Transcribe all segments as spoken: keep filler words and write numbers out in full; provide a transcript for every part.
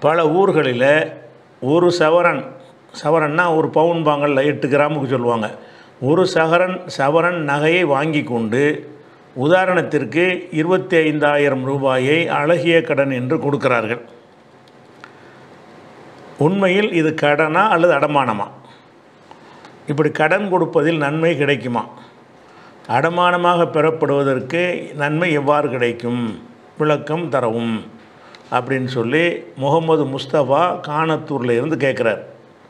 பல ஊர்களில் ஒரு சவரன் சவரன்னா ஒரு பவுன் பாங்கல்ல எட்டு கிராமுக்கு சொல்லுவாங்க. ஒரு சவரன் சவரன் நகையை வாங்கி கொண்டு உதாரணத்திற்கு இருபத்தி ஐந்தாயிரம் ரூபாயை அழகிய கடன் என்று கொடுக்கிறார்கள். உண்மையில் இது கடனா அல்லது அடமானமா? இப்படி கடன் கொடுப்பதில் நன்மை கிடைக்குமா? அடமானமாக பெறப்படுவதற்கு நன்மை எவ்வாறு கிடைக்கும், விளக்கம் தரவும் அப்படின்னு சொல்லி முகமது முஸ்தபா கானத்தூரில் இருந்து கேட்குறார்.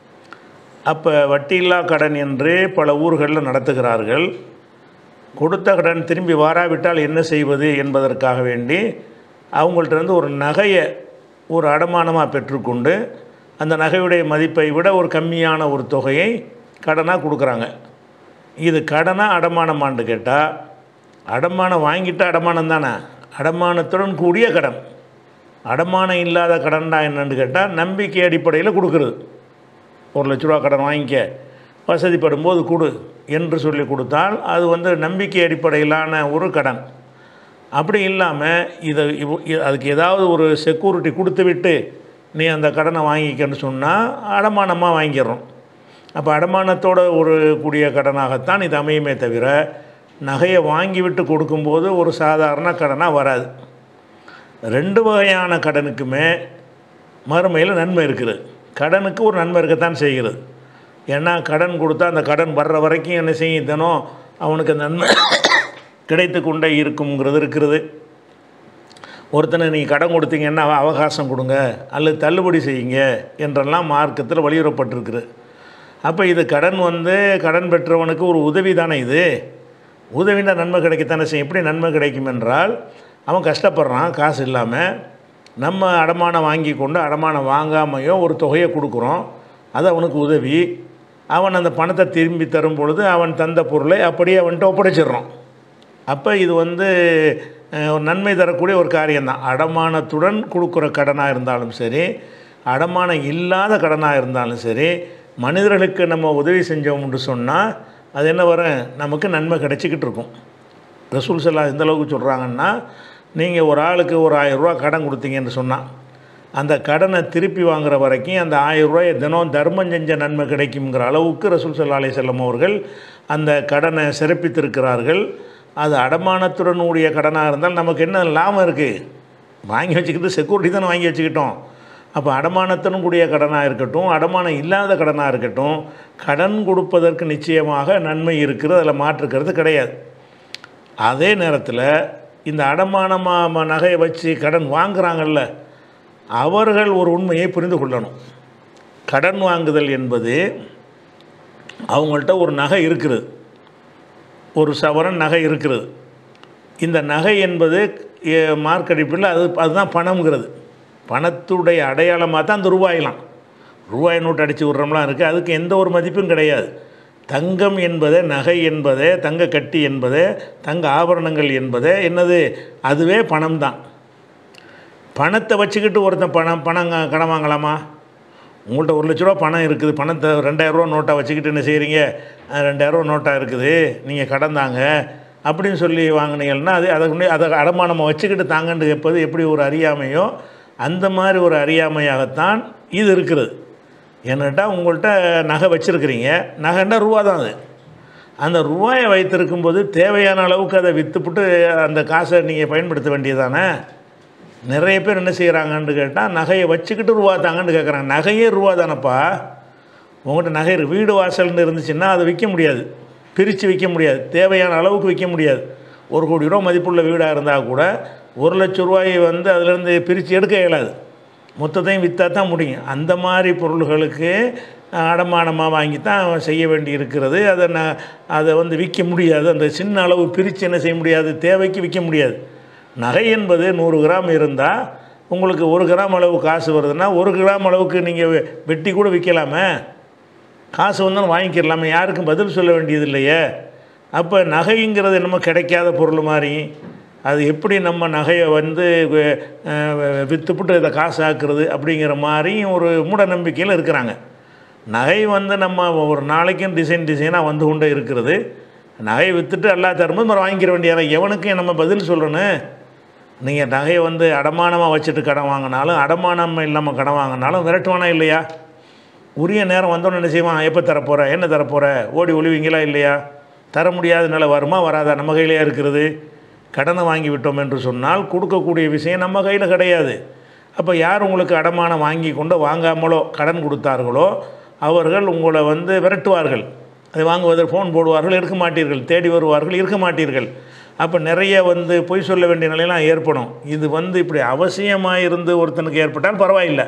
அப்போ வட்டியில்லா கடன் என்று பல ஊர்களில் நடத்துகிறார்கள். கொடுத்த கடன் திரும்பி வாராவிட்டால் என்ன செய்வது என்பதற்காக வேண்டி அவங்கள்ட்ட ஒரு நகையை ஒரு அடமானமாக பெற்றுக்கொண்டு அந்த நகையுடைய மதிப்பை விட ஒரு கம்மியான ஒரு தொகையை கடனாக கொடுக்குறாங்க. இது கடனாக அடமானமான்னு கேட்டால், அடமானம் வாங்கிட்ட அடமானம் தானே, அடமானத்துடன் கூடிய கடன். அடமானம் இல்லாத கடன்டா என்னன்னு கேட்டால் நம்பிக்கை அடிப்படையில் கொடுக்குறது. ஒரு லட்ச ரூபா கடன் வாங்கிக்க, வசதிப்படும் போது கொடு என்று சொல்லி கொடுத்தால் அது வந்து நம்பிக்கை அடிப்படையிலான ஒரு கடன். அப்படி இல்லாமல் இதை அதுக்கு ஏதாவது ஒரு செக்யூரிட்டி கொடுத்து விட்டு நீ அந்த கடனை வாங்கிக்கன்னு சொன்னால் அடமானமாக வாங்கிடுறோம். அப்போ அடமானத்தோட ஒரு கூடிய கடனாகத்தான் இது அமையுமே தவிர நகையை வாங்கிவிட்டு கொடுக்கும்போது ஒரு சாதாரண கடனாக வராது. ரெண்டு வகையான கடனுக்குமே மறுமையில் நன்மை இருக்குது. கடனுக்கு ஒரு நன்மை இருக்கத்தான் செய்கிறது. ஏன்னா கடன் கொடுத்தா அந்த கடன் வர்ற வரைக்கும் என்ன செய்யும், தினம் அவனுக்கு நன்மை கிடைத்து கொண்டே இருக்குங்கிறது இருக்கிறது. ஒருத்தனை நீங்கள் கடன் கொடுத்தீங்கன்னா அவகாசம் கொடுங்க அல்லது தள்ளுபடி செய்யுங்க என்றெல்லாம் மார்க்கத்தில் வலியுறுத்தப்பட்டிருக்குது. அப்போ இது கடன் வந்து கடன் பெற்றவனுக்கு ஒரு உதவி தானே. இது உதவினா நன்மை கிடைக்கத்தானே செய்யும். எப்படி நன்மை கிடைக்கும் என்றால், அவன் கஷ்டப்படுறான் காசு இல்லாமல், நம்ம அடமானம் வாங்கி கொண்டு அடமானம் வாங்காமையோ ஒரு தொகையை கொடுக்குறோம், அது அவனுக்கு உதவி. அவன் அந்த பணத்தை திரும்பி தரும் பொழுது அவன் தந்த பொருளை அப்படியே அவன்கிட்ட ஒப்படைச்சிடுறோம். அப்போ இது வந்து ஒரு நன்மை தரக்கூடிய ஒரு காரியம்தான். அடமானத்துடன் கொடுக்குற கடனாக இருந்தாலும் சரி, அடமானம் இல்லாத கடனாக இருந்தாலும் சரி, மனிதர்களுக்கு நம்ம உதவி செஞ்சோம்னு சொன்னால் அது என்ன வரும், நமக்கு நன்மை கிடைச்சிக்கிட்டு இருக்கும். ரசூல் ஸல்லல்லாஹு எந்த அளவுக்கு சொல்கிறாங்கன்னா, நீங்கள் ஒரு ஆளுக்கு ஒரு ஆயிரரூவா கடன் கொடுத்தீங்கன்னு சொன்னால் அந்த கடனை திருப்பி வாங்குகிற வரைக்கும் அந்த ஆயிரரூவாயை தினம் தர்மம் செஞ்ச நன்மை கிடைக்குங்கிற அளவுக்கு ரசூல் ஸல்லல்லாஹு அலைஹி வஸல்லம் அவர்கள் அந்த கடனை சிறப்பித்திருக்கிறார்கள். அது அடமானத்துடன் கூடிய கடனாக இருந்தால் நமக்கு என்ன லாபம் இருக்குது, வாங்கி வச்சுக்கிட்டு செக்யூரிட்டி தானே வாங்கி வச்சுக்கிட்டோம். அப்போ அடமானத்துடன் கூடிய கடனாக இருக்கட்டும், அடமானம் இல்லாத கடனாக இருக்கட்டும், கடன் கொடுப்பதற்கு நிச்சயமாக நன்மை இருக்கிறது, அதில் மாற்றுக்கிறது கிடையாது. அதே நேரத்தில் இந்த அடமானமாக நகையை வச்சு கடன் வாங்குகிறாங்கல்ல, அவர்கள் ஒரு உண்மையை புரிந்து கொள்ளணும். கடன் வாங்குதல் என்பது அவங்கள்ட்ட ஒரு நகை இருக்கிறது, ஒரு சவரன் நகை இருக்கிறது. இந்த நகை என்பது மார்க்கெட்டில் அது அதுதான் பணம்ங்கிறது. பணத்துடைய அடையாளமாக தான் அந்த ரூபாயெலாம், ரூபாய் நோட்டு அடித்து விட்றோம்லாம் இருக்குது, அதுக்கு எந்த ஒரு மதிப்பும் கிடையாது. தங்கம் என்பதே, நகை என்பதே, தங்க கட்டி என்பதே, தங்க ஆபரணங்கள் என்பதே என்னது, அதுவே பணம் தான். பணத்தை வச்சுக்கிட்டு ஒருத்தன் பணம் பணம் கடன் வாங்கலாமா? உங்கள்கிட்ட ஒரு லட்ச ரூபா பணம் இருக்குது, பணத்தை ரெண்டாயிரரூவா நோட்டாக வச்சுக்கிட்டு என்ன செய்கிறீங்க, ரெண்டாயிரரூவா நோட்டாக இருக்குது நீங்கள் கடன் தாங்க அப்படின்னு சொல்லி வாங்கினீங்கன்னா அது அதை அதை அடமானமாக வச்சுக்கிட்டு தாங்கன்னு கேட்பது எப்படி ஒரு அறியாமையோ அந்த மாதிரி ஒரு அறியாமையாகத்தான் இது இருக்கிறது. ஏன்னாட்டா உங்கள்கிட்ட நகை வச்சுருக்கிறீங்க, நகைன்னா ரூபா தான். அது அந்த ரூபாயை வைத்திருக்கும்போது தேவையான அளவுக்கு அதை விற்றுப்புட்டு அந்த காசை நீங்கள் பயன்படுத்த வேண்டியதானே. நிறைய பேர் என்ன செய்கிறாங்கன்னு கேட்டால் நகையை வச்சுக்கிட்டு ரூபா தாங்கன்னு கேட்குறாங்க. நகையே ரூபா தானப்பா, உங்கள்கிட்ட நகை வீடு வாசல்னு இருந்துச்சுன்னா அதை விற்க முடியாது, பிரித்து விற்க முடியாது, தேவையான அளவுக்கு விற்க முடியாது. ஒரு கோடி ரூபா மதிப்புள்ள வீடாக இருந்தால் கூட ஒரு லட்ச ரூபாயை வந்து அதிலேருந்து பிரித்து எடுக்க இயலாது, மொத்தத்தையும் விற்றா தான் முடியும். அந்த மாதிரி பொருள்களுக்கு அடமானமாக வாங்கி தான் செய்ய வேண்டி இருக்கிறது. அதை நான் அதை வந்து விற்க முடியாது, அந்த சின்ன அளவு பிரித்து என்ன செய்ய முடியாது, தேவைக்கு விற்க முடியாது. நகை என்பது நூறு கிராம் இருந்தால் உங்களுக்கு ஒரு கிராம் அளவு காசு வருதுன்னா ஒரு கிராம் அளவுக்கு நீங்கள் வெட்டி கூட விற்கலாமே, காசு வந்தாலும் வாங்கிக்கிறலாமே, யாருக்கும் பதில் சொல்ல வேண்டியது இல்லையே. அப்போ நகைங்கிறது நம்ம கிடைக்காத பொருள் மாதிரி, அது எப்படி நம்ம நகையை வந்து விற்றுப்புட்டு இதை காசு ஆக்குறது அப்படிங்கிற மாதிரியும் ஒரு மூட நம்பிக்கையில் இருக்கிறாங்க. நகை வந்து நம்ம ஒரு நாளைக்கும் டிசைன் டிசைனாக வந்து கொண்டே இருக்கிறது. நகையை விற்றுட்டு எல்லா தரும்போது நம்ம வாங்கிக்கிற வேண்டியதை எவனுக்கும் நம்ம பதில் சொல்லணும். நீங்கள் நகையை வந்து அடமானமாக வச்சுட்டு கடன் வாங்கினாலும் அடமானம் இல்லாமல் கடன் வாங்கினாலும் விரட்டுவானா இல்லையா? உரிய நேரம் வந்தோன்னு என்ன செய்வான்? எப்போ தரப்போகிற, என்ன தரப்போகிற, ஓடி ஒளிவீங்களா இல்லையா? தர முடியாத நிலை வருமா வராதா? நம்ம கையிலே இருக்கிறது. கடனை வாங்கி விட்டோம் என்று சொன்னால் கொடுக்கக்கூடிய விஷயம் நம்ம கையில் கிடையாது. அப்போ யார் உங்களுக்கு அடமானம் வாங்கி கொண்டு வாங்காமலோ கடன் கொடுத்தார்களோ அவர்கள் உங்களை வந்து விரட்டுவார்கள். அதை வாங்குவதற்கு ஃபோன் போடுவார்கள், எடுக்க மாட்டீர்கள். தேடி வருவார்கள், இருக்க மாட்டீர்கள். அப்போ நிறைய வந்து பொய் சொல்ல வேண்டிய நிலையெல்லாம் ஏற்படும். இது வந்து இப்படி அவசியமாக இருந்து ஒருத்தனுக்கு ஏற்பட்டால் பரவாயில்லை.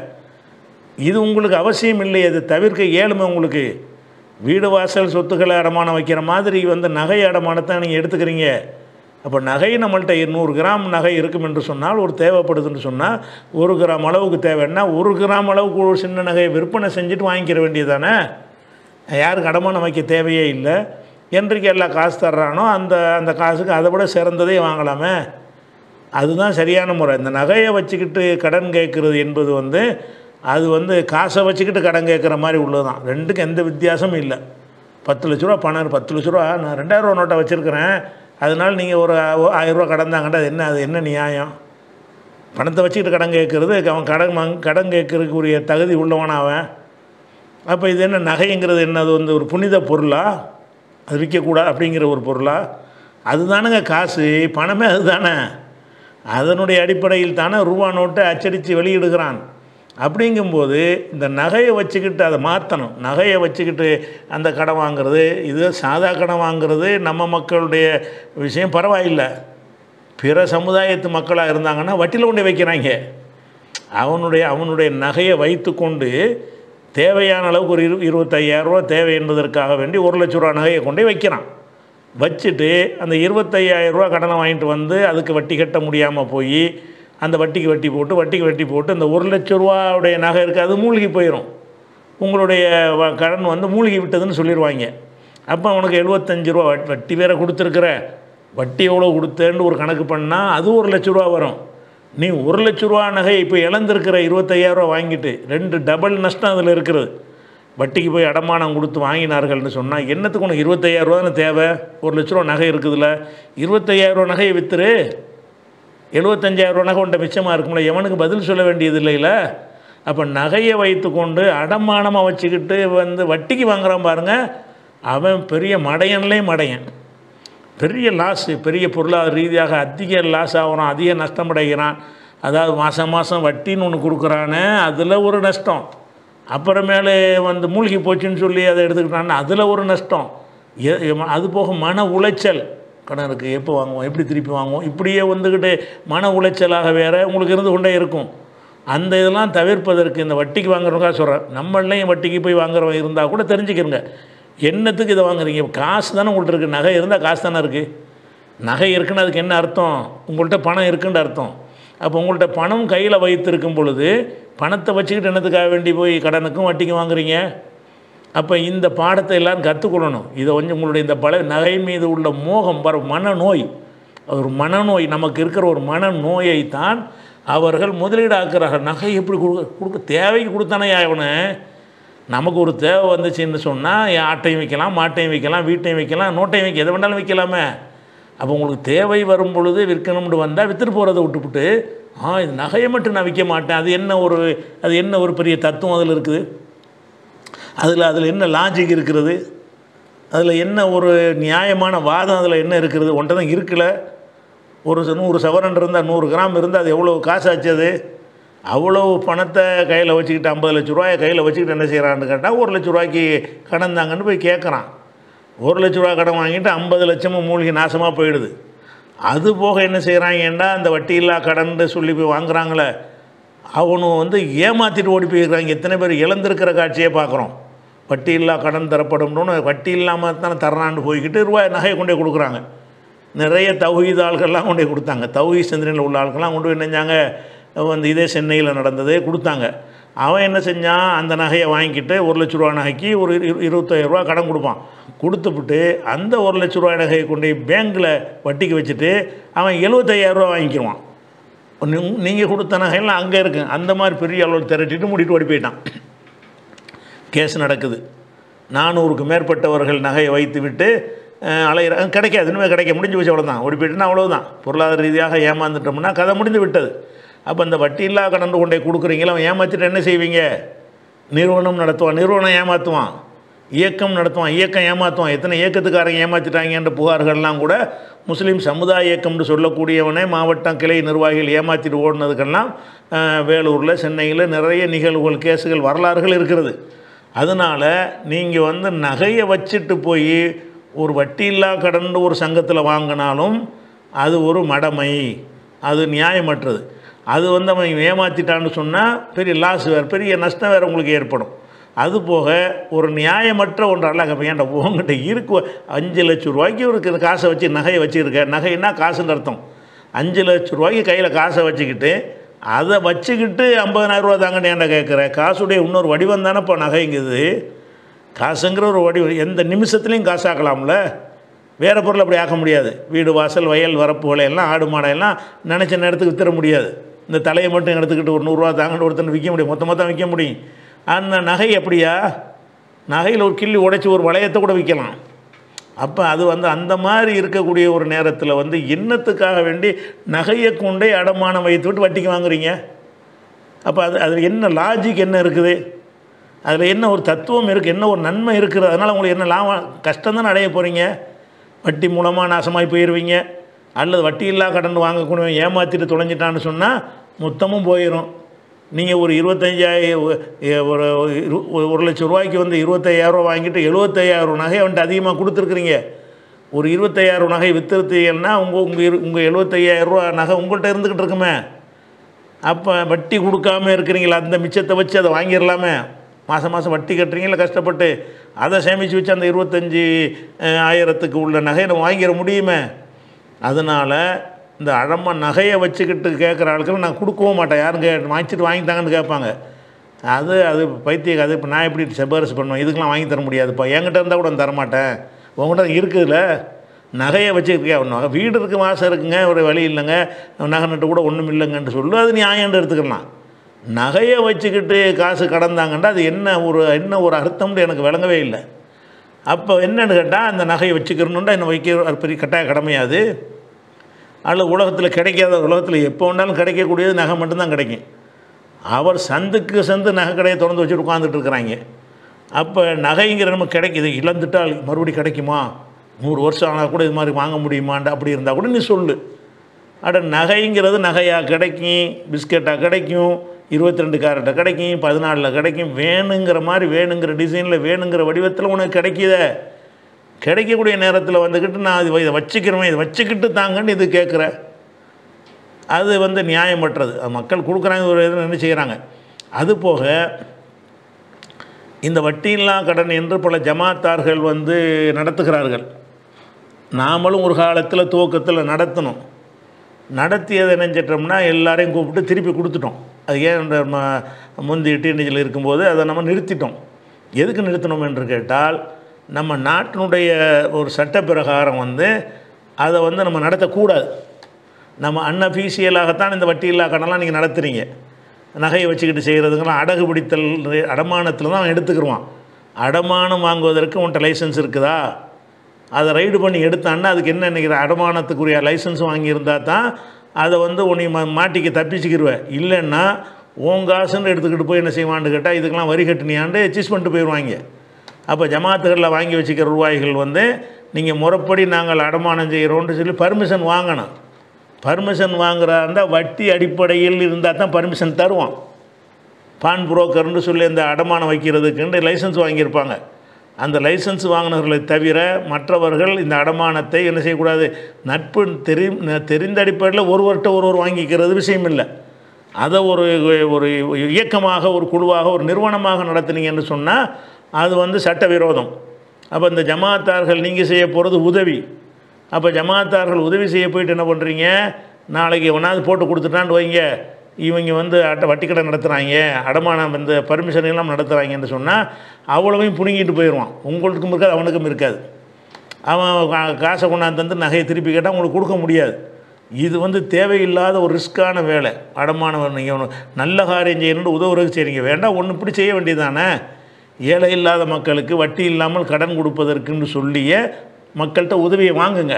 இது உங்களுக்கு அவசியம் இல்லை, அது தவிர்க்க இயலுமை உங்களுக்கு. வீடு வாசல் சொத்துக்களை அடமானம் வைக்கிற மாதிரி வந்து நகை அடமானத்தை நீங்கள் எடுத்துக்கிறீங்க. அப்போ நகை நம்மள்கிட்ட நூறு கிராம் நகை இருக்கும் என்று சொன்னால், ஒரு தேவைப்படுதுன்னு சொன்னால் ஒரு கிராம் அளவுக்கு தேவைன்னா ஒரு கிராம் அளவுக்கு ஒரு சின்ன நகையை விற்பனை செஞ்சுட்டு வாங்கிக்கிற வேண்டியது தானே. யாருக்கு அடமானம் வைக்க தேவையே இல்லை. என்றைக்கு எல்லாம் காசு தர்றானோ அந்த அந்த காசுக்கு அதை விட சிறந்ததே வாங்கலாமே. அதுதான் சரியான முறை. இந்த நகையை வச்சுக்கிட்டு கடன் கேட்குறது என்பது வந்து அது வந்து காசை வச்சுக்கிட்டு கடன் கேட்குற மாதிரி உள்ளது தான். ரெண்டுக்கும் எந்த வித்தியாசமும் இல்லை. பத்து லட்ச ரூபா பணம், பத்து லட்ச ரூபா நான் ரெண்டாயிரரூவா நோட்டை வச்சுருக்கிறேன், அதனால் நீங்கள் ஒரு ஆயிரரூவா கடன் தாங்கண்டா, அது என்ன அது என்ன நியாயம்? பணத்தை வச்சுக்கிட்டு கடன் கேட்குறது, அவன் கடன் வாங்க கடன் கேட்குறதுக்குரிய தகுதி உள்ளவனா அவன்? அப்போ இது என்ன நகைங்கிறது என்ன? அது வந்து ஒரு புனித பொருளா? அது விற்கக்கூடாது அப்படிங்கிற ஒரு பொருளா? அதுதானுங்க காசு, பணமே அதுதானே. அதனுடைய அடிப்படையில் தானே ரூபா நோட்டை அச்சடித்து வெளியிடுகிறான். அப்படிங்கும்போது இந்த நகையை வச்சுக்கிட்டு அதை மாற்றணும். நகையை வச்சுக்கிட்டு அந்த கடன் வாங்கிறது, இது சாதா கடன் வாங்கிறது நம்ம மக்களுடைய விஷயம் பரவாயில்லை. பிற சமுதாயத்து மக்களாக இருந்தாங்கன்னா வட்டியில் கொண்டு வைக்கிறாங்க. அவனுடைய அவனுடைய நகையை வைத்து கொண்டு தேவையான அளவுக்கு ஒரு இரு இருபத்தையாயிரரூவா தேவை என்பதற்காக வேண்டி ஒரு லட்ச ரூபா நகையை கொண்டு வைக்கிறான். வச்சுட்டு அந்த இருபத்தையாயிரரூவா கடனை வாங்கிட்டு வந்து அதுக்கு வட்டி கட்ட முடியாமல் போய் அந்த வட்டிக்கு வட்டி போட்டு வட்டிக்கு வட்டி போட்டு அந்த ஒரு லட்ச ரூபாவுடைய நகை இருக்குது, அது மூழ்கி போயிடும். உங்களுடைய கடன் வந்து மூழ்கி விட்டதுன்னு சொல்லிடுவாங்க. அப்போ உனக்கு எழுபத்தஞ்சு ரூபா வட்டி வேறு கொடுத்துருக்குற, வட்டி எவ்வளோ கொடுத்தேன்னு ஒரு கணக்கு பண்ணால் அது ஒரு லட்ச ரூபா வரும். நீ ஒரு லட்ச ரூபா நகை இப்போ இழந்திருக்கிற இருபத்தையாயிரரூவா வாங்கிட்டு ரெண்டு டபுள் நஷ்டம் அதில் இருக்கிறது. வட்டிக்கு போய் அடமானம் கொடுத்து வாங்கினார்கள்னு சொன்னால் என்னத்துக்கு உனக்கு இருபத்தையாயிரரூவான்னு தேவை? ஒரு லட்ச ரூபா நகை இருக்குதுல்ல, இருபத்தையாயிரரூவா நகையை விற்றுரு, எழுபத்தஞ்சாயிரரூவா நகை உண்ட மிச்சமாக இருக்கும்ல, எவனுக்கு பதில் சொல்ல வேண்டியது இல்லைல்ல. அப்போ நகையை வைத்து கொண்டு அடமானமாக வச்சுக்கிட்டு வந்து வட்டிக்கு வாங்குறான் பாருங்கள், அவன் பெரிய மடையன்லே மடையன். பெரிய லாஸு, பெரிய பொருளாதார ரீதியாக அதிக லாஸ் ஆகிறான், அதிக நஷ்டமடைகிறான். அதாவது மாதம் மாதம் வட்டின்னு ஒன்று கொடுக்குறானே, அதில் ஒரு நஷ்டம். அப்புறமேலே வந்து மூழ்கி போச்சுன்னு சொல்லி அதை எடுத்துக்கிட்டான்னு அதில் ஒரு நஷ்டம். அது போக மன உளைச்சல். கடன் இருக்குது, எப்போ வாங்குவோம், எப்படி திருப்பி வாங்குவோம், இப்படியே வந்துக்கிட்டு மன உளைச்சலாக வேறு உங்களுக்கு இருந்து கொண்டே இருக்கும். அந்த இதெல்லாம் தவிர்ப்பதற்கு இந்த வட்டிக்கு வாங்குறவங்க சொல்கிறேன். நம்மளையும் வட்டிக்கு போய் வாங்குறவங்க இருந்தால் கூட தெரிஞ்சுக்கிறங்க, என்னத்துக்கு இதை வாங்குறீங்க? காசு தானே உங்கள்கிட்ட இருக்குது, நகை இருந்தால் காசு தானே இருக்குது. நகை இருக்குன்னு அதுக்கு என்ன அர்த்தம்? உங்கள்கிட்ட பணம் இருக்குன்னு அர்த்தம். அப்போ உங்கள்கிட்ட பணம் கையில் வைத்திருக்கும் பொழுது பணத்தை வச்சுக்கிட்டு என்னத்துக்காக வேண்டி போய் கடனுக்கும் வட்டிக்கும் வாங்குறீங்க? அப்போ இந்த பாடத்தை எல்லோரும் கற்றுக்கொள்ளணும். இதை கொஞ்சம் உங்களுடைய இந்த பல நகை மீது உள்ள மோகம் வர மனநோய், ஒரு மனநோய், நமக்கு இருக்கிற ஒரு மனநோயைத்தான் அவர்கள் முதலீடு ஆக்குறார்கள். நகை எப்படி கொடுக்க கொடுக்க தேவைக்கு கொடுத்தானே அவனை. நமக்கு ஒரு தேவை வந்துச்சுன்னு சொன்னால் ஆட்டையும் வைக்கலாம், மாட்டையும் வைக்கலாம், வீட்டையும் வைக்கலாம், நோட்டையும் வைக்க, எதை வேண்டாலும் வைக்கலாமே. அப்போ உங்களுக்கு தேவை வரும் பொழுது விற்கணும்னு வந்தால் விற்றுட்டு போகிறத விட்டுவிட்டு ஆ இது நகையை மட்டும் நான் விற்க மாட்டேன், அது என்ன ஒரு அது என்ன ஒரு பெரிய தத்துவம் அதில் இருக்குது? அதில் அதில் என்ன லாஜிக் இருக்கிறது? அதில் என்ன ஒரு நியாயமான வாதம் அதில் என்ன இருக்கிறது? ஒன்றை தான் இருக்கல. ஒரு நூறு சவரன் இருந்தால், நூறு கிராம் இருந்தால் அது எவ்வளோ காசு ஆச்சு? அது அவ்வளோ பணத்தை கையில் வச்சுக்கிட்டு ஐம்பது லட்ச ரூபாயை கையில் வச்சுக்கிட்டு என்ன செய்கிறான்னு கேட்டால் ஒரு லட்ச ரூபாய்க்கு கடன் தாங்கன்னு போய் கேட்குறான். ஒரு லட்ச ரூபா கடன் வாங்கிட்டு ஐம்பது லட்சமும் மூழ்கி நாசமாக போயிடுது. அது போக என்ன செய்கிறாங்கன்னா அந்த வட்டி இல்லா கடன் சொல்லி போய் வாங்குறாங்களே, அவனும் வந்து ஏமாற்றிட்டு ஓடி போயிருக்கிறாங்க. எத்தனை பேர் இழந்திருக்கிற காட்சியே பார்க்குறோம். வட்டி இல்லா கடன் தரப்படும்னு வட்டி இல்லாமல் தானே தர்றான்னு போய்கிட்டு ரூபாய் நகையை கொண்டே கொடுக்குறாங்க. நிறைய தௌஹீத் ஆள்கள்லாம் கொண்டே கொடுத்தாங்க. தௌஹீத் சிந்தனையில் உள்ள ஆள்கள்லாம் கொண்டு போய் நினைஞ்சாங்க, வந்து இதே சென்னையில் நடந்ததே கொடுத்தாங்க. அவன் என்ன செஞ்சான், அந்த நகையை வாங்கிக்கிட்டு ஒரு லட்ச ரூபா நகைக்கு ஒரு இருபத்தாயிரம் ரூபா கடன் கொடுப்பான். கொடுத்துவிட்டு அந்த ஒரு லட்ச ரூபாய் நகையை கொண்டு பேங்க்கில் வட்டிக்கு வச்சுட்டு அவன் எழுபத்தையாயிரம் ரூபா வாங்கிக்கிடுவான். நீங்கள் கொடுத்த நகையெல்லாம் அங்கே இருக்கு. அந்த மாதிரி பெரிய அளவில் திரட்டிட்டு மூடிட்டு ஓடி போயிட்டான். கேஸ் நடக்குது. நானூறுக்கு மேற்பட்டவர்கள் நகையை வைத்து விட்டு அலையிற கிடைக்காது, இனிமேல் கிடைக்க முடிஞ்சு வச்சு அவ்வளோதான், ஓடி போய்ட்டுனா அவ்வளோதான். பொருளாதார ரீதியாக ஏமாந்துட்டோம்னா கதை முடிந்து விட்டது. அப்போ இந்த வட்டி இல்லா கடன் கொண்டே கொடுக்குறீங்களா, அவன் ஏமாற்றிட்டு என்ன செய்வீங்க? நிறுவனம் நடத்துவான், நிறுவனம் ஏமாற்றுவான், இயக்கம் நடத்துவான், இயக்கம் ஏமாற்றுவான். எத்தனை இயக்கத்துக்காரங்க ஏமாற்றிட்டாங்கன்ற புகார்கள்லாம் கூட முஸ்லீம் சமுதாய இயக்கம்னு சொல்லக்கூடியவனே மாவட்டம் கிளை நிர்வாகிகள் ஏமாற்றிட்டு ஓடினதுக்கெல்லாம் வேலூரில் சென்னையில் நிறைய நிகழ்வுகள் கேஸுகள் வரலாறுகள் இருக்கிறது. அதனால் நீங்கள் வந்து நகையை வச்சுட்டு போய் ஒரு வட்டி இல்லா கடன் ஒரு சங்கத்தில் வாங்கினாலும் அது ஒரு மடமை, அது நியாயமற்றது. அது வந்து அவன் ஏமாற்றிட்டான்னு சொன்னால் பெரிய லாஸ் வேறு, பெரிய நஷ்டம் வேறு உங்களுக்கு ஏற்படும். அதுபோக ஒரு நியாயமற்ற ஒன்றால் ஏன்டா உங்கள்கிட்ட இருக்கு அஞ்சு லட்சம் ரூபாய்க்கு ஒரு காசை வச்சு நகையை வச்சுருக்க, நகைன்னா காசுன்னு அர்த்தம். அஞ்சு லட்ச ரூபாய்க்கு கையில் காசை வச்சுக்கிட்டு அதை வச்சுக்கிட்டு ஐம்பதனாயிரம் ரூபா தாங்கன்னு ஏன்டா கேட்குற? காசுடைய இன்னொரு வடிவம் தானே இப்போ நகைங்குது. காசுங்கிற ஒரு வடிவம் எந்த நிமிஷத்துலேயும் காசாக்கலாம்ல, வேறு பொருள் அப்படி ஆக்க முடியாது. வீடு வாசல் வயல் வரப்புகளை எல்லாம் ஆடு மாடையெல்லாம் நினச்ச நேரத்துக்கு வித்துற முடியாது. இந்த தலையை மட்டும் எடுத்துக்கிட்டு ஒரு நூறுரூவா தாங்கன்னு ஒருத்தன் விற்க முடியும், மொத்த மொத்தம் விற்க முடியும். அந்த நகை எப்படியா, நகையில் ஒரு கிள்ளி உடைச்சி ஒரு வளையத்தை கூட விற்கலாம். அப்போ அது வந்து அந்த மாதிரி இருக்கக்கூடிய ஒரு நேரத்தில் வந்து எண்ணத்துக்காக வேண்டி நகையை கொண்டே அடமானம் வைத்து விட்டு வட்டிக்கு வாங்குறீங்க. அப்போ அது அதில் என்ன லாஜிக் என்ன இருக்குது, அதில் என்ன ஒரு தத்துவம் இருக்குது, என்ன ஒரு நன்மை இருக்குது? அதனால் உங்களுக்கு என்ன லாபம், கஷ்டம் தானே அடைய போகிறீங்க. வட்டி மூலமாக நாசமாகி போயிடுவீங்க. அல்லது வட்டி இல்லா கடன் வாங்கக்கூடிய ஏமாற்றிட்டு தொலைஞ்சிட்டான்னு சொன்னால் மொத்தமும் போயிடும். நீங்கள் ஒரு இருபத்தஞ்சாயிரம் ஒரு ஒரு லட்சம் ரூபாய்க்கு வந்து இருபத்தையாயிரம் வாங்கிட்டு எழுபத்தையாயிரம் நகை வந்துட்டு அதிகமாக கொடுத்துருக்குறீங்க. ஒரு இருபத்தையாயிரம் நகை விற்றுருத்தீங்கன்னா உங்கள் உங்கள் உங்கள் எழுபத்தையாயிரம் ரூபா நகை உங்கள்கிட்ட இருந்துக்கிட்டு இருக்குமே. அப்போ வட்டி கொடுக்காமல் இருக்கிறீங்களா, அந்த மிச்சத்தை வச்சு அதை வாங்கிடலாமே. மாதம் மாதம் வட்டி கட்டுறீங்களா கஷ்டப்பட்டு, அதை சேமித்து வச்சு அந்த இருபத்தஞ்சி ஆயிரத்துக்கு உள்ள நகையை நம்ம வாங்கிட முடியுமே. அதனால் இந்த அழமா நகையை வச்சுக்கிட்டு கேட்குற ஆளுக்கள் நான் கொடுக்கவும் மாட்டேன். யாரும் கே வாங்கிட்டு வாங்கிட்டாங்கன்னு கேட்பாங்க. அது அது பைத்திய அது இப்போ நான் எப்படி சிபாரிசு பண்ணுவேன், இதுக்கெலாம் வாங்கி தர முடியாதுப்பா, என்கிட்ட இருந்தால் கூட தரமாட்டேன். உங்கள்கிட்ட இருக்குதுல்ல நகையை வச்சுருக்கேன், வீடு இருக்குது, மாதம் இருக்குங்க, ஒரு வழி இல்லைங்க, நகை நட்டு கூட ஒன்றும் இல்லைங்கன்ட்டு சொல்லு, அது நியாயம்னு எடுத்துக்கலாம். நகையை வச்சுக்கிட்டு காசு கடந்தாங்கண்டா அது என்ன ஒரு என்ன ஒரு அர்த்தம்னு எனக்கு விளங்கவே இல்லை. அப்போ என்னென்னு கேட்டால் அந்த நகையை வச்சுக்கிறணுன்னா என்ன வைக்க பெரிய கட்டாய கடமையாது. அதில் உலகத்தில் கிடைக்காத, உலகத்தில் எப்போ வேணாலும் கிடைக்கக்கூடியது நகை மட்டும்தான் கிடைக்கும். அவர் சந்துக்கு சந்து நகை கடையை திறந்து வச்சுட்டு உட்காந்துட்டு இருக்கிறாங்க. அப்போ நகைங்கிற நம்ம கிடைக்கிது, இழந்துட்டால் மறுபடியும் கிடைக்குமா, நூறு வருஷம் ஆனால் கூட இது மாதிரி வாங்க முடியுமாண்டா, அப்படி இருந்தால் கூட நீ சொல்லு. அட நகைங்கிறது நகையாக கிடைக்கும், பிஸ்கெட்டாக கிடைக்கும், இருபத்தி ரெண்டு கேரட்டை கிடைக்கும், பதினாலில் கிடைக்கும், வேணுங்கிற மாதிரி வேணுங்கிற டிசைனில் வேணுங்கிற வடிவத்தில் உனக்கு கிடைக்கித. கிடைக்கக்கூடிய நேரத்தில் வந்துக்கிட்டு நான் இது இதை வச்சுக்கிறேன், இதை வச்சுக்கிட்டு தாங்கன்னு இது கேட்குற, அது வந்து நியாயமற்றது. அது மக்கள் கொடுக்குறாங்க, ஒரு இதில் என்ன செய்கிறாங்க. அதுபோக இந்த வட்டியில்லா கடன் என்று பல ஜமாத்தார்கள் வந்து நடத்துகிறார்கள். நாமளும் ஒரு காலத்தில் துவக்கத்தில் நடத்தணும். நடத்தியதை நினைச்சிட்டோம்னா எல்லாரையும் கூப்பிட்டு திருப்பி கொடுத்துட்டோம். அது ஏன் முந்தி டீனேஜில் இருக்கும்போது அதை நம்ம நிறுத்திட்டோம். எதுக்கு நிறுத்தணும் என்று கேட்டால், நம்ம நாட்டினுடைய ஒரு சட்ட பிரகாரம் வந்து அதை வந்து நம்ம நடத்தக்கூடாது. நம்ம அன்அஃபீஷியலாகத்தான் இந்த வட்டி இல்லா கடன்லாம் நீங்கள் நடத்துகிறீங்க. நகையை வச்சுக்கிட்டு செய்கிறதுங்கெல்லாம் அடகு பிடித்தல் அடமானத்தில் தான் அவன் எடுத்துக்கிடுவான். அடமானம் வாங்குவதற்கு உன்ட்ட லைசன்ஸ் இருக்குதா, அதை ரைடு பண்ணி எடுத்தான்னா அதுக்கு என்ன நினைக்கிற, அடமானத்துக்குரிய லைசன்ஸ் வாங்கியிருந்தால் தான் அதை வந்து உன்னை மா மாட்டிக்கு தப்பிச்சுக்கிடுவேன். இல்லைன்னா உன் காசுன்னு எடுத்துக்கிட்டு போய் என்ன செய்வான்னு கேட்டால் இதுக்கெல்லாம் வரி கட்டினியாண்டு சீஸ் பண்ணிட்டு போயிடுவாங்க. அப்போ ஜமாத்துகளில் வாங்கி வச்சுக்கிற ரூபாய்கள் வந்து நீங்கள் முறைப்படி நாங்கள் அடமானம் செய்கிறோன்னு சொல்லி பர்மிஷன் வாங்கணும். பர்மிஷன் வாங்குறாருந்தா வட்டி அடிப்படையில் இருந்தால் தான் பர்மிஷன் தருவான். பான் புரோக்கர்னு சொல்லி இந்த அடமானம் வைக்கிறதுக்குன்னு லைசன்ஸ் வாங்கியிருப்பாங்க. அந்த லைசன்ஸ் வாங்கினவர்களை தவிர மற்றவர்கள் இந்த அடமானத்தை என்ன செய்யக்கூடாது. நட்பு தெரி தெரிந்த அடிப்படையில் ஒருவர்கிட்ட ஒருவர் வாங்கிக்கிறது விஷயம் இல்லை. அதை ஒரு ஒரு இயக்கமாக, ஒரு குழுவாக, ஒரு நிறுவனமாக நடத்துனீங்கன்னு சொன்னால் அது வந்து சட்டவிரோதம். அப்போ இந்த ஜமாத்தார்கள் நீங்கள் செய்ய போகிறது உதவி. அப்போ ஜமாத்தார்கள் உதவி செய்ய போயிட்டு என்ன பண்ணுறீங்க, நாளைக்கு ஒன்றாவது போட்டு கொடுத்துட்டான்னு வைங்க, இவங்க வந்து அட்டை வட்டிக்கடை நடத்துகிறாங்க, அடமானம் இந்த பர்மிஷன் எல்லாம் நடத்துகிறாங்கன்னு சொன்னால் அவ்வளவையும் பிடுங்கிட்டு போயிடுவான். உங்களுக்கும் இருக்காது, அவனுக்கும் இருக்காது. அவன் காசை கொண்டாந்து தந்து நகையை திருப்பி கேட்டால் உங்களுக்கு கொடுக்க முடியாது. இது வந்து தேவையில்லாத ஒரு ரிஸ்க்கான வேலை. அடமானம் நீங்கள் நல்ல காரியம் செய்யணும்னு உதவுறதுக்கு செய்கிறீங்க, வேண்டாம் ஒன்று இப்படி செய்ய வேண்டியதானே. ஏழை இல்லாத மக்களுக்கு வட்டி இல்லாமல் கடன் கொடுப்பதற்குன்னு சொல்லிய மக்கள்கிட்ட உதவியை வாங்குங்க.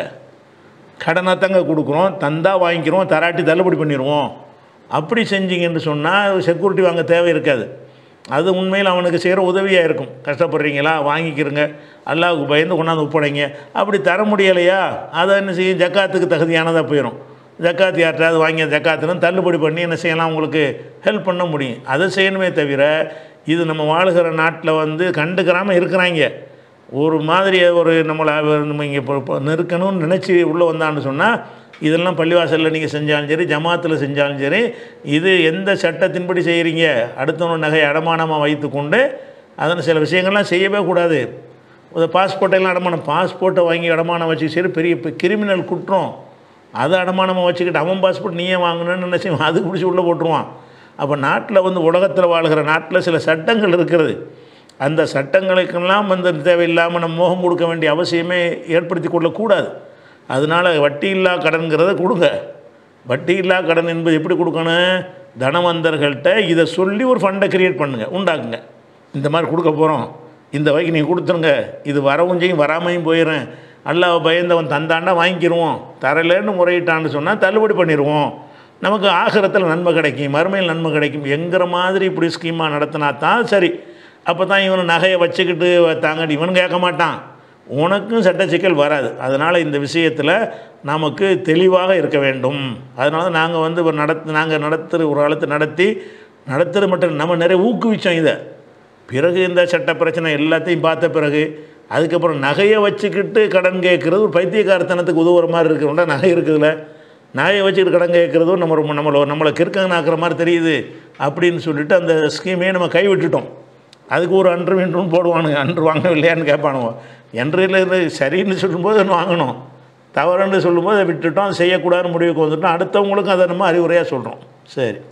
கடனாக தாங்க கொடுக்குறோம், தந்தால் வாங்கிக்கிறோம், தராட்டி தள்ளுபடி பண்ணிடுவோம். அப்படி செஞ்சீங்கன்னு சொன்னால் செக்யூரிட்டி வாங்க தேவை இருக்காது. அது உண்மையில் அவனுக்கு செய்கிற உதவியாக இருக்கும். கஷ்டப்படுறீங்களா, வாங்கிக்கிறங்க, அல்லாஹ்வுக்கு பயந்து கொண்டாந்து ஒப்படைங்க. அப்படி தர முடியலையா, அதை என்ன செய்யும், ஜக்காத்துக்கு தகுதியானதாக போயிடும். ஜக்காத்து யார்ட்டாவது வாங்கிய ஜக்காத்துன்னு தள்ளுபடி பண்ணி என்ன செய்யலாம், உங்களுக்கு ஹெல்ப் பண்ண முடியும். அதை செய்யணுமே தவிர இது நம்ம வாழுகிற நாட்டில் வந்து கண்டுக்கிறாமல் இருக்கிறாங்க. ஒரு மாதிரி ஒரு நம்மளை நம்ம இங்கே இப்போ நெருக்கணும்னு நினச்சி உள்ளே வந்தான்னு சொன்னால், இதெல்லாம் பள்ளிவாசலில் நீங்கள் செஞ்சாலும் சரி, ஜமாத்தில் செஞ்சாலும் சரி, இது எந்த சட்டத்தின்படி செய்கிறீங்க, அடுத்தவங்க நகை அடமானமாக வைத்து கொண்டு அதனால் சில விஷயங்கள்லாம் செய்யவே கூடாது. பாஸ்போர்ட்டெல்லாம் அடமானம், பாஸ்போர்ட்டை வாங்கி அடமானம் வச்சு சரி பெரிய இப்போ கிரிமினல் குற்றம். அதை அடமானமாக வச்சுக்கிட்டு அவன் பாஸ்போர்ட் நீயே வாங்கணும்னு என்ன செய்வான், அது பிடிச்சி உள்ளே போட்டுருவான். அப்போ நாட்டில் வந்து உலகத்தில் வாழ்கிற நாட்டில் சில சட்டங்கள் இருக்கிறது. அந்த சட்டங்களுக்கெல்லாம் வந்து தேவையில்லாமல் நம்ம மோகம் கொடுக்க வேண்டிய அவசியமே ஏற்படுத்தி கொள்ளக்கூடாது. அதனால் வட்டி இல்லா கடன்கிறத கொடுங்க. வட்டி இல்லா கடன் என்பது எப்படி கொடுக்கணும், தனவந்தர்கள்ட்ட இதை சொல்லி ஒரு ஃபண்டை க்ரியேட் பண்ணுங்கள், உண்டாக்குங்க. இந்த மாதிரி கொடுக்க போகிறோம், இந்த வகைக்கு நீங்கள் கொடுத்துருங்க, இது வரவும் செய்யும் வராமையும் போயிடுறேன், அல்லாஹ் பயந்தவன் தந்தாண்டா வாங்கிக்கிடுவோம், தரலேன்னு முறையிட்டான்னு சொன்னால் தள்ளுபடி பண்ணிடுவோம், நமக்கு ஆகிரத்தில் நன்மை கிடைக்கும், மறுமையில் நன்மை கிடைக்கும் என்கிற மாதிரி இப்படி ஸ்கீமாக நடத்தினா தான் சரி. அப்போ தான் இவன் நகையை வச்சுக்கிட்டு தாங்கடி இவன் கேட்க மாட்டான், உனக்கும் சட்ட சிக்கல் வராது. அதனால் இந்த விஷயத்தில் நமக்கு தெளிவாக இருக்க வேண்டும். அதனால நாங்கள் வந்து ஒரு நடத்து நாங்கள் நடத்துகிற ஒரு காலத்தை நடத்தி நடத்துறது மட்டும் நம்ம நிறைய ஊக்குவிச்சோம் இதை. பிறகு இந்த சட்ட பிரச்சனை எல்லாத்தையும் பார்த்த பிறகு அதுக்கப்புறம் நகையை வச்சுக்கிட்டு கடன் கேட்குறது ஒரு பைத்தியக்காரத்தனத்துக்கு உதவுற மாதிரி இருக்கிறோம்டா. நகை இருக்குதுல்ல, நகையை வச்சுக்கிட்டு கடன் கேட்குறதும் நம்ம ரொம்ப நம்மளை நம்மளை கிறுக்கங்கனாக்குற மாதிரி தெரியுது அப்படின்னு சொல்லிட்டு அந்த ஸ்கீமையே நம்ம கைவிட்டுட்டோம். அதுக்கு ஒரு அன்று இன்றுன்னு போடுவானுங்க, அன்று வாங்கவில்லையான்னு கேட்பானுங்க. என்றில் இருந்து சரின்னு சொல்லும்போது ஒன்று வாங்கணும், தவறுன்னு சொல்லும்போது அதை விட்டுட்டோம், அதை செய்யக்கூடாதுன்னு முடிவுக்கு வந்துட்டோம். அடுத்தவங்களுக்கும் அதை நம்ம அறிவுரையாக சொல்கிறோம். சரி.